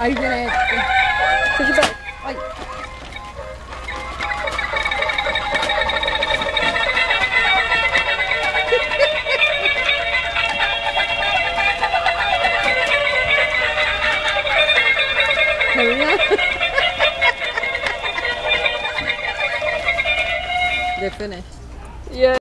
Are you gonna push it back? Ay. Sabi niya. They finished. Yeah.